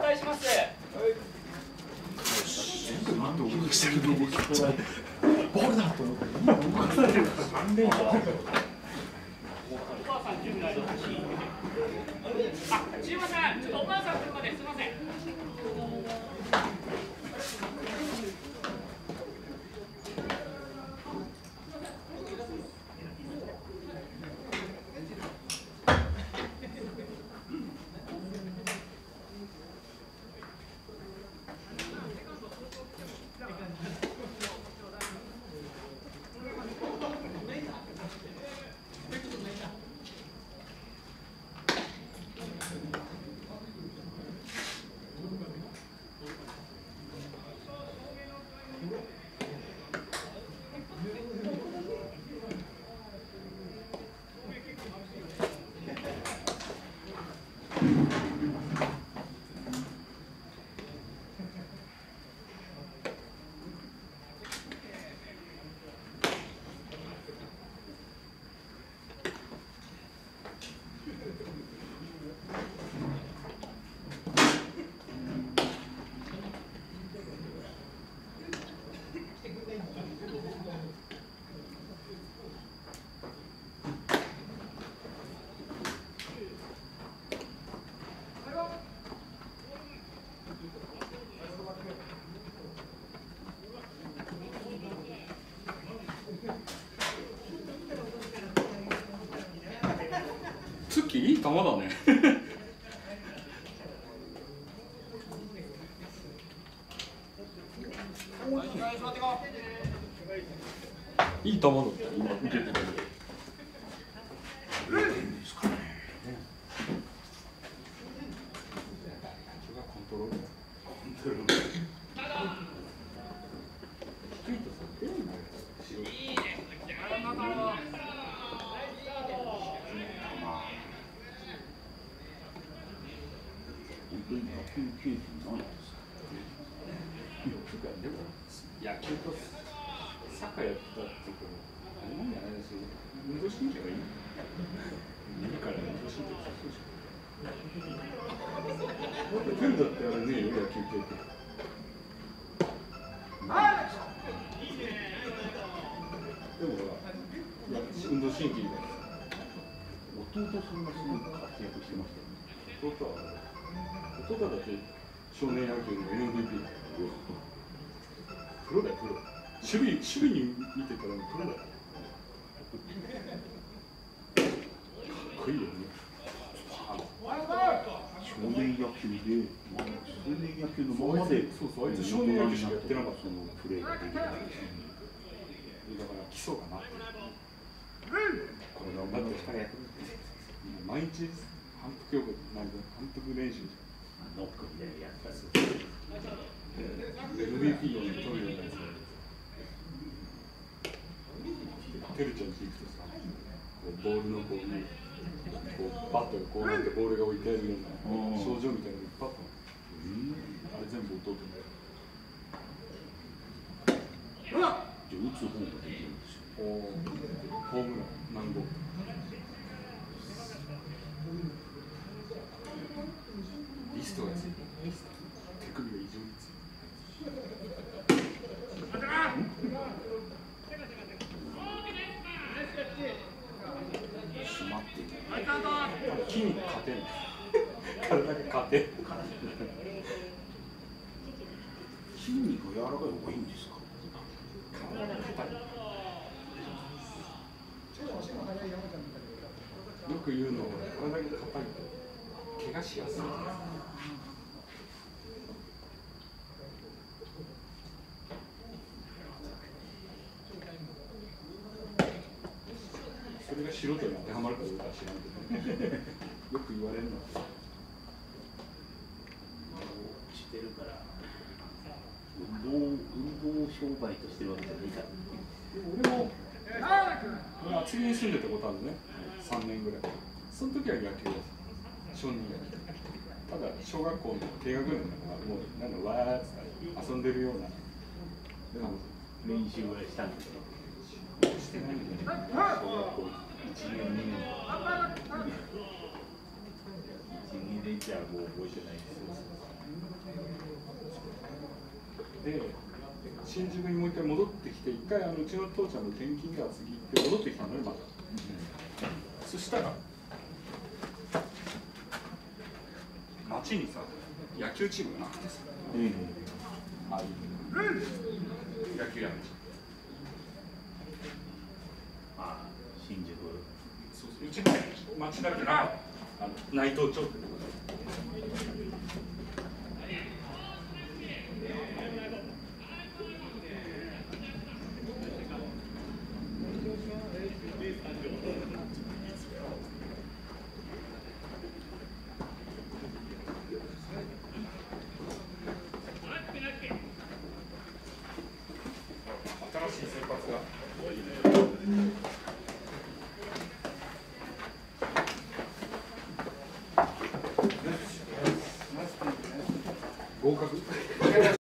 介します。 ボールだと思って。今動かされるから3連勝。 お母さん準備ないの。あ、すいません。ちょっとお母さん来るまですいません。 ツッキーいい球だね。いい球だった今受けてたけど。コントロール。野球とサッカーやってたっていうか、あれなんじゃないですよ。運動神経がいい。耳から運動神経さそうでしょ。プールだってあれねえよ、野球経験。でもほら、運動神経いいから。 弟さんがすごい活躍してましたよね。 弟だって少年野球の MVP だよ。プロだよ、プロ。守備に見てたらプロだよ。かっこいいよね。 少年野球で、少年野球のままで、 そうそう、あいつ少年野球しかやってなかった。 そのプレーができない。 だから基礎がなってる。これ頑張ってからやってる。毎日反復横なんか反復練習じゃん。 ノックみたいなやったり。 MVP を取るようなやつ。てるちゃんち行くとさ、ボールのこうにこうバットがこうなってボールが置いてあるような症状みたいなのがいっぱいあったの。あれ全部弟だよ。 じゃあ打つ方ができるんですよ。 ホームラン何号。リストがついてる。手首が異常についてる。 締まっている。 筋肉勝てん。体が勝てん。 筋肉が柔らかい方がいいんですか。 体が硬い。よく言うのは体が硬いと怪我しやすい。それが素人に当てはまるかどうかは知らんけど、よく言われるのはしてるから運動商売としてるわけじゃないから。 俺厚木に住んでたことあるね、3年ぐらい。その時は野球です。少年野球。ただ小学校の低学年だからもうなんかわーっつって遊んでるような。 練習はしたんですよ。 してないんだよね。 小学校1年2年。1、2年じゃもう覚えてないですよ。 で新宿にもう一回戻ってきて、一回うちの父ちゃんの転勤が次行って戻ってきたのよまた。そしたら町にさ野球チームがなくてさ、ああいう野球やめちゃう。 ああ、新宿。 そうそう、うちの町だけな内藤町ってとこ新しい先発が。合格